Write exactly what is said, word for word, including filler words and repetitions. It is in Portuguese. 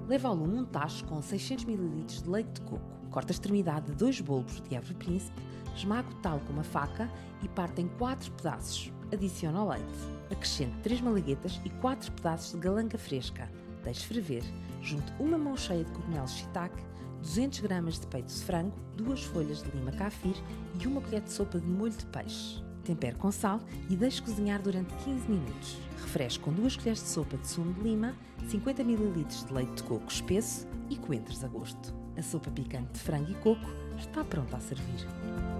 Leva ao lume um tacho com seiscentos mililitros de leite de coco. Corta a extremidade de dois bulbos de Évora Príncipe, esmaga o talo com uma faca e parte em quatro pedaços. Adicione ao leite. Acrescente três malaguetas e quatro pedaços de galanga fresca. Deixe ferver. Junte uma mão cheia de cogumelos shiitake, duzentas gramas de peito de frango, duas folhas de lima kaffir e uma colher de sopa de molho de peixe. Tempere com sal e deixe cozinhar durante quinze minutos. Refresque com duas colheres de sopa de sumo de lima, cinquenta mililitros de leite de coco espesso e coentros a gosto. A sopa picante de frango e coco está pronta a servir.